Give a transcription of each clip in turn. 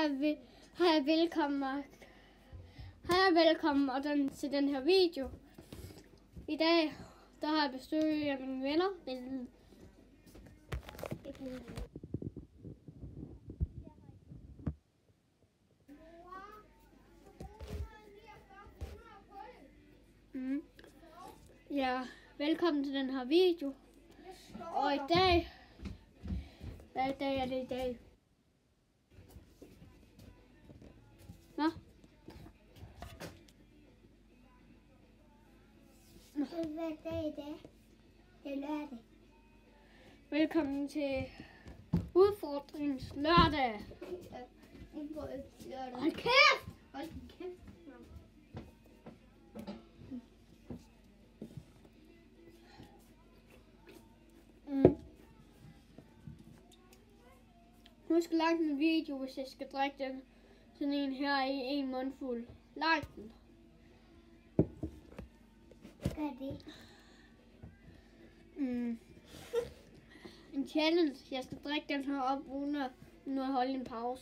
Hej velkommen til den her video. I dag der har jeg besøg af mine venner. Ja, velkommen til den her video. Og i dag, hvad dag er det i dag? Hvad? Hvad dag er det? Det er lørdag. Velkommen til udfordringens lørdag. Hold kæft! Hold kæft. Husk at like min video, hvis jeg skal drikke den. Sådan en her i en mundfuld. Like den. Gør det. En challenge. Jeg skal drikke den her op uden at holde en pause.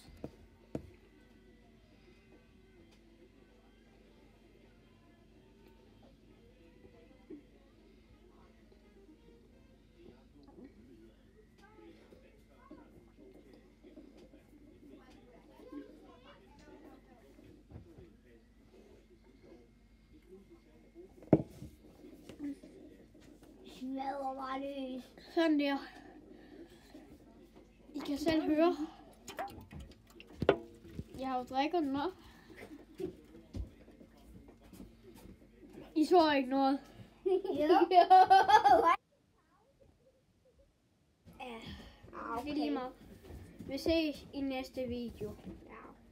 Smadrer bare løs. Sådan der. I kan selv høre. Jeg har jo drikket den op. I så ikke noget. Jo. Det er lige meget. Vi ses i næste video. Ja.